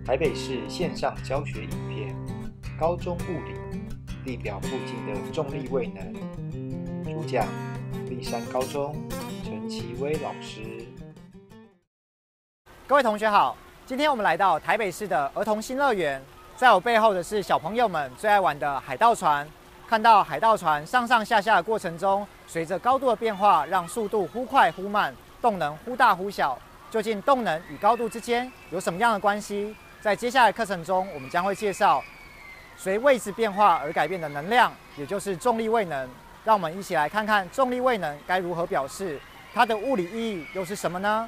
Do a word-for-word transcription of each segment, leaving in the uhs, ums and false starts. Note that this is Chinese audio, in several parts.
台北市线上教学影片，高中物理地表附近的重力位能，主讲立山高中陈其威老师。 各位同学好，今天我们来到台北市的儿童新乐园，在我背后的是小朋友们最爱玩的海盗船。看到海盗船上上下下的过程中，随着高度的变化，让速度忽快忽慢，动能忽大忽小。究竟动能与高度之间有什么样的关系？在接下来课程中，我们将会介绍随位置变化而改变的能量，也就是重力位能。让我们一起来看看重力位能该如何表示，它的物理意义又是什么呢？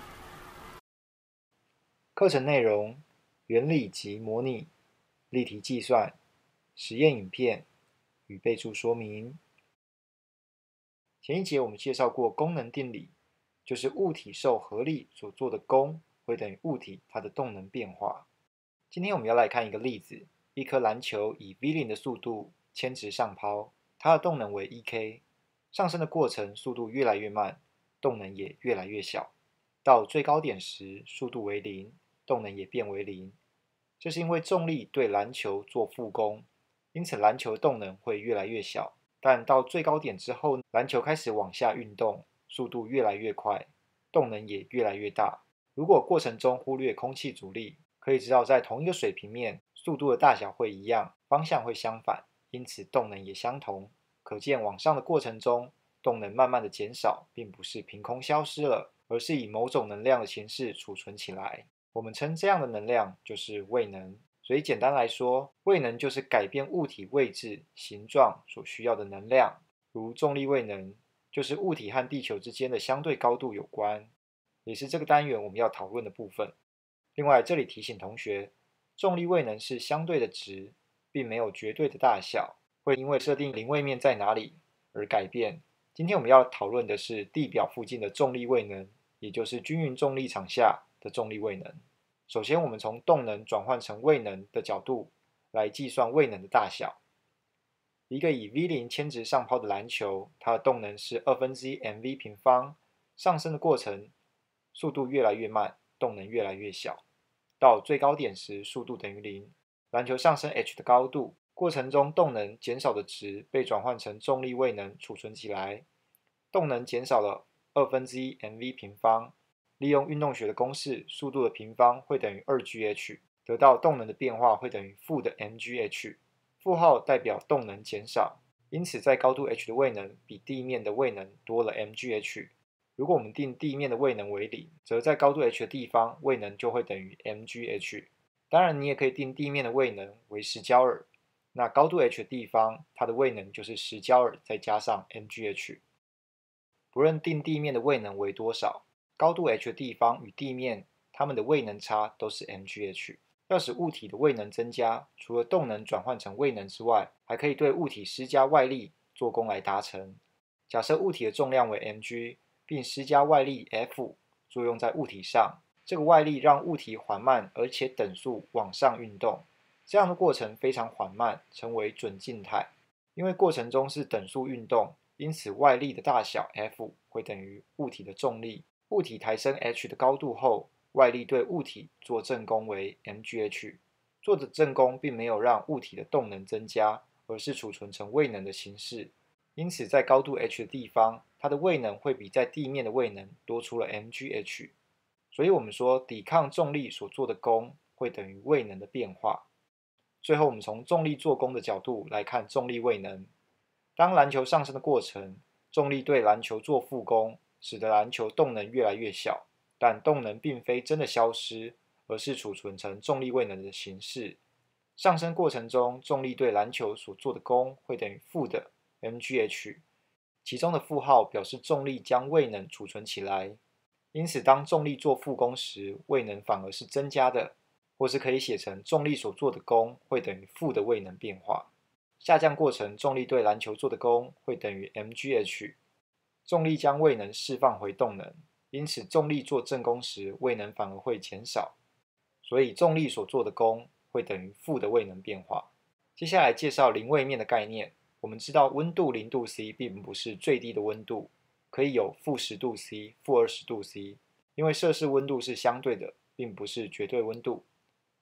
课程内容：原理及模拟、例题计算、实验影片与备注说明。前一节我们介绍过功能定理，就是物体受合力所做的功会等于物体它的动能变化。今天我们要来看一个例子，一颗篮球以 v 零的速度牵直上抛，它的动能为 一 k， 上升的过程速度越来越慢，动能也越来越小，到最高点时速度为零，动能也变为零。这是因为重力对篮球做负功，因此篮球动能会越来越小，但到最高点之后，篮球开始往下运动，速度越来越快，动能也越来越大。如果过程中忽略空气阻力，可以知道在同一个水平面，速度的大小会一样，方向会相反，因此动能也相同。可见往上的过程中，动能慢慢的减少，并不是凭空消失了，而是以某种能量的形式储存起来。我们称这样的能量就是位能。所以简单来说，位能就是改变物体位置、形状所需要的能量。如重力位能，就是物体和地球之间的相对高度有关，也是这个单元我们要讨论的部分。另外，这里提醒同学，重力位能是相对的值，并没有绝对的大小，会因为设定零位面在哪里而改变。今天我们要讨论的是地表附近的重力位能，也就是均匀重力场下的重力位能。首先，我们从动能转换成位能的角度来计算位能的大小。一个以 v 零牵直上抛的篮球，它的动能是二分之一 mv 平方，上升的过程速度越来越慢，动能越来越小，到最高点时速度等于零。篮球上升 h 的高度，过程中动能减少的值被转换成重力位能储存起来，动能减少了二分之一 mv 平方。利用运动学的公式，速度的平方会等于 二 g h， 得到动能的变化会等于负的 mgh， 负号代表动能减少，因此在高度 h 的位能比地面的位能多了 mgh。如果我们定地面的位能为零，则在高度 h 的地方位能就会等于 mgh。当然，你也可以定地面的位能为十焦耳，那高度 h 的地方它的位能就是十焦耳再加上 mgh。不论定地面的位能为多少，高度 h 的地方与地面它们的位能差都是 mgh。要使物体的位能增加，除了动能转换成位能之外，还可以对物体施加外力做功来达成。假设物体的重量为 mg， 并施加外力 F 作用在物体上，这个外力让物体缓慢而且等速往上运动。这样的过程非常缓慢，称为准静态。因为过程中是等速运动，因此外力的大小 F 会等于物体的重力。物体抬升 h 的高度后，外力对物体做正功为 mgh。做的正功并没有让物体的动能增加，而是储存成位能的形式。因此在高度 h 的地方，它的位能会比在地面的位能多出了 mgh。所以我们说抵抗重力所做的功会等于位能的变化。最后我们从重力做功的角度来看重力位能。当篮球上升的过程，重力对篮球做负功，使得篮球动能越来越小，但动能并非真的消失，而是储存成重力位能的形式。上升过程中，重力对篮球所做的功会等于负的 mgh， 其中的负号表示重力将位能储存起来。因此当重力做负功时，位能反而是增加的，或是可以写成重力所做的功会等于负的位能变化。下降过程，重力对篮球做的功会等于 mgh， 重力将位能释放回动能，因此重力做正功时，位能反而会减少，所以重力所做的功会等于负的位能变化。接下来介绍零位面的概念。我们知道温度零度 C 并不是最低的温度，可以有负十度 C、负二十度 C， 因为摄氏温度是相对的，并不是绝对温度。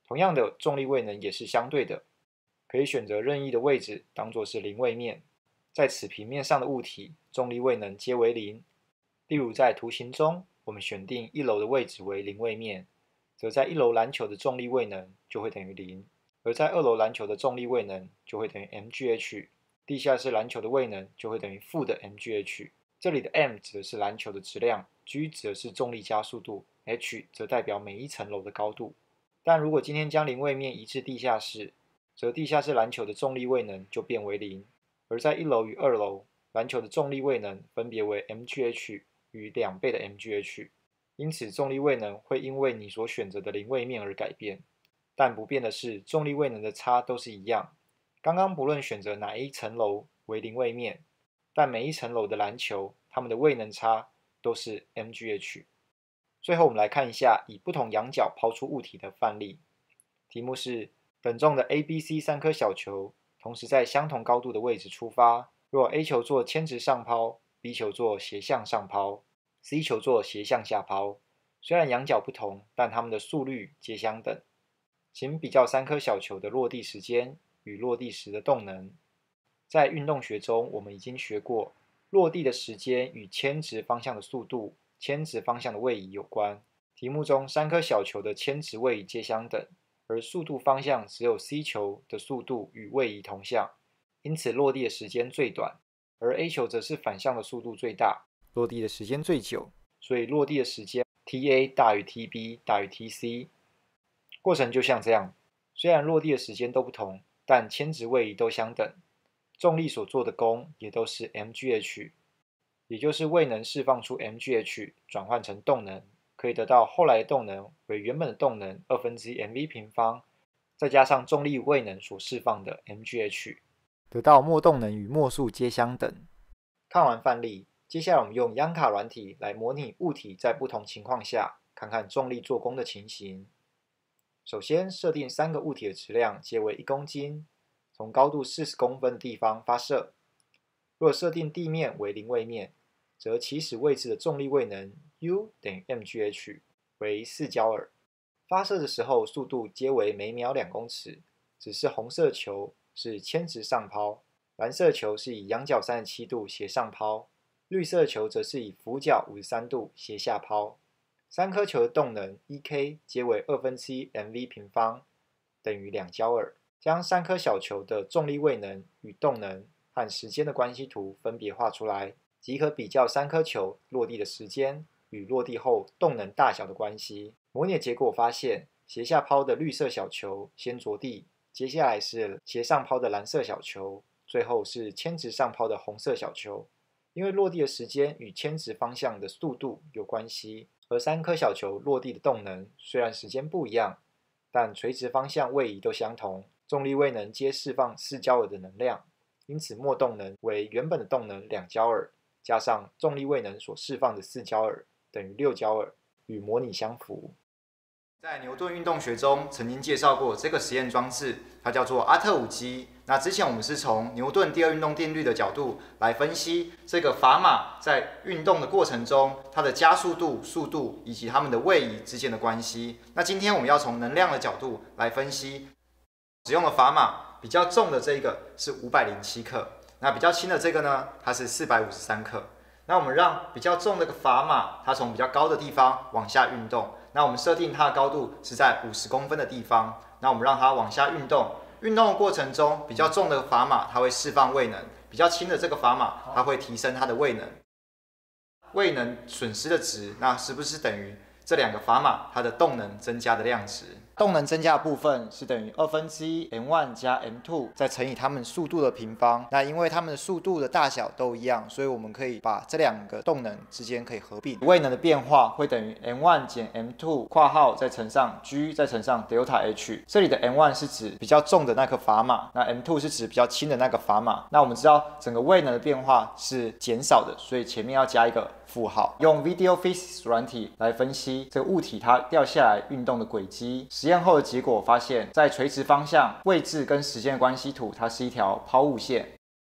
同样的，重力位能也是相对的，可以选择任意的位置当作是零位面，在此平面上的物体重力位能皆为零。例如在图形中，我们选定一楼的位置为零位面，则在一楼篮球的重力位能就会等于零，而在二楼篮球的重力位能就会等于 mgh， 地下室篮球的位能就会等于负的 mgh。这里的 m 指的是篮球的质量， g 指的是重力加速度， h 则代表每一层楼的高度。但如果今天将零位面移至地下室，则地下室篮球的重力位能就变为零，而在一楼与二楼，篮球的重力位能分别为 mgh 与两倍的 mgh， 因此重力位能会因为你所选择的零位面而改变。但不变的是，重力位能的差都是一样。刚刚不论选择哪一层楼为零位面，但每一层楼的篮球，它们的位能差都是 mgh。最后我们来看一下以不同仰角抛出物体的范例。题目是等重的 A、B、C 三颗小球，同时在相同高度的位置出发。若 A 球做铅直上抛， B 球做斜向上抛， C 球做斜向下抛。虽然仰角不同，但它们的速率皆相等。请比较三颗小球的落地时间与落地时的动能。在运动学中，我们已经学过，落地的时间与铅直方向的速度、铅直方向的位移有关。题目中三颗小球的铅直位移皆相等，而速度方向只有 C 球的速度与位移同向，因此落地的时间最短，而 A 球则是反向的速度最大，落地的时间最久，所以落地的时间 T A 大于 T B 大于 T C。 过程就像这样，虽然落地的时间都不同，但铅直位移都相等，重力所做的功也都是 mgh， 也就是位能释放出 mgh 转换成动能，可以得到后来的动能为原本的动能二分之一 mv 平方，再加上重力位能所释放的 mgh， 得到末动能与末速皆相等。看完范例，接下来我们用央卡软体来模拟物体在不同情况下，看看重力做功的情形。首先设定三个物体的质量皆为一公斤，从高度四十公分的地方发射。若设定地面为零位面，则起始位置的重力位能 U 等于 mgh 为四焦耳。发射的时候速度皆为每秒两公尺，只是红色球是铅直上抛，蓝色球是以仰角三十七度斜上抛，绿色球则是以俯角五十三度斜下抛。三颗球的动能 E K 皆为二分之一 mv 平方，等于两焦耳。将三颗小球的重力位能与动能和时间的关系图分别画出来，即可比较三颗球落地的时间与落地后动能大小的关系。模拟的结果发现，斜下抛的绿色小球先着地，接下来是斜上抛的蓝色小球，最后是铅直上抛的红色小球。因为落地的时间与铅直方向的速度有关系，而三颗小球落地的动能虽然时间不一样，但垂直方向位移都相同，重力位能皆释放四焦耳的能量，因此末动能为原本的动能两焦耳，加上重力位能所释放的四焦耳，等于六焦耳，与模拟相符。在牛顿运动学中曾经介绍过这个实验装置，它叫做阿特伍机。那之前我们是从牛顿第二运动定律的角度来分析这个砝码在运动的过程中，它的加速度、速度以及它们的位移之间的关系。那今天我们要从能量的角度来分析，使用的砝码比较重的这个是五百零七克，那比较轻的这个呢，它是四百五十三克。那我们让比较重的这个砝码，它从比较高的地方往下运动。那我们设定它的高度是在五十公分的地方，那我们让它往下运动。运动的过程中，比较重的砝码它会释放位能，比较轻的这个砝码它会提升它的位能。位能损失的值，那是不是等于这两个砝码它的动能增加的量值？动能增加的部分是等于二分之一 m 一 加 m 二 再乘以它们速度的平方。那因为它们的速度的大小都一样，所以我们可以把这两个动能之间可以合并。位能的变化会等于 m 一 减 m 二 括号再乘上 g 再乘上 delta h。这里的 m 一 是指比较重的那颗砝码，那 m 二 是指比较轻的那个砝码。那我们知道整个位能的变化是减少的，所以前面要加一个负号。用 Video Physics 软体来分析这个物体它掉下来运动的轨迹。实验后的结果发现，在垂直方向位置跟时间的关系图，它是一条抛物线。那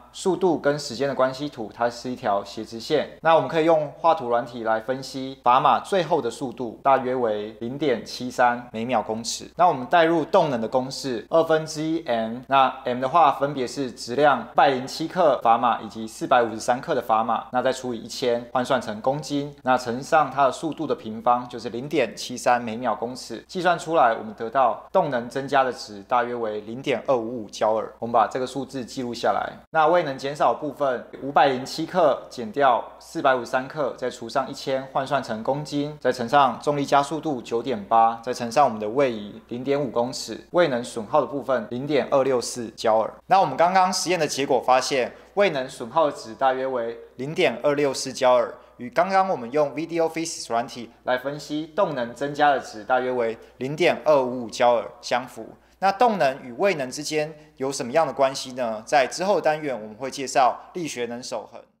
速度跟时间的关系图，它是一条斜直线。那我们可以用画图软体来分析砝码最后的速度，大约为 零点七三每秒公尺。那我们代入动能的公式，二分之一 m， 那 m 的话分别是质量一百零七克砝码以及四百五十三克的砝码，那再除以一千，换算成公斤，那乘上它的速度的平方，就是零点七三每秒公尺。计算出来，我们得到动能增加的值大约为 零点二五五焦耳。我们把这个数字记录下来。那未能减少的部分，五百零七克减掉四百五十三克，再除上一千，换算成公斤，再乘上重力加速度 九点八，再乘上我们的位移 零点五公尺，未能损耗的部分 零点二六四焦耳。那我们刚刚实验的结果发现，未能损耗的值大约为 零点二六四焦耳，与刚刚我们用 Video Physics 软体来分析动能增加的值大约为 零点二五五焦耳相符。那动能与未能之间有什么样的关系呢？在之后的单元我们会介绍力学能守恒。